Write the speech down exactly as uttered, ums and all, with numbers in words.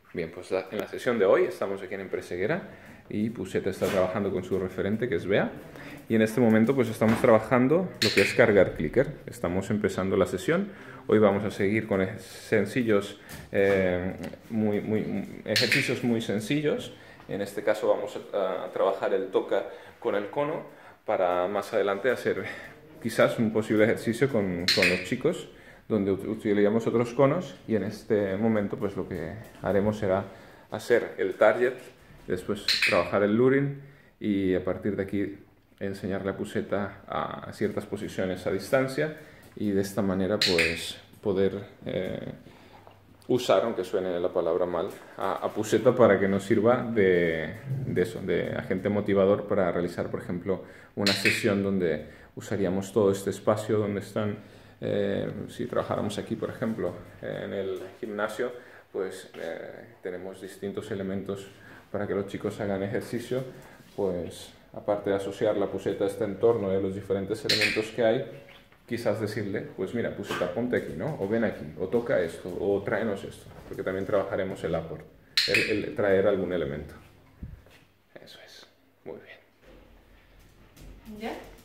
Bien, pues la- en la sesión de hoy estamos aquí en Empreseguera y Puseta está trabajando con su referente que es Bea, y en este momento pues estamos trabajando lo que es cargar clicker. Estamos empezando la sesión. Hoy vamos a seguir con ej- sencillos, eh, muy, muy, ejercicios muy sencillos. En este caso vamos a, a trabajar el toca con el cono para más adelante hacer quizás un posible ejercicio con, con los chicos donde ut- utilizamos otros conos, y en este momento pues lo que haremos será hacer el target, después trabajar el luring y a partir de aquí enseñar la puseta a ciertas posiciones a distancia, y de esta manera pues poder eh, usar, aunque suene la palabra mal, a, a puseta para que nos sirva de, de eso, de agente motivador para realizar, por ejemplo, una sesión donde usaríamos todo este espacio donde están, eh, si trabajáramos aquí, por ejemplo, en el gimnasio, pues eh, tenemos distintos elementos para que los chicos hagan ejercicio, pues aparte de asociar la puseta a este entorno y a los diferentes elementos que hay, quizás decirle, pues mira, pues ponte aquí, ¿no? O ven aquí, o toca esto, o tráenos esto, porque también trabajaremos el apport, el, el traer algún elemento. Eso es, muy bien. ¿Ya?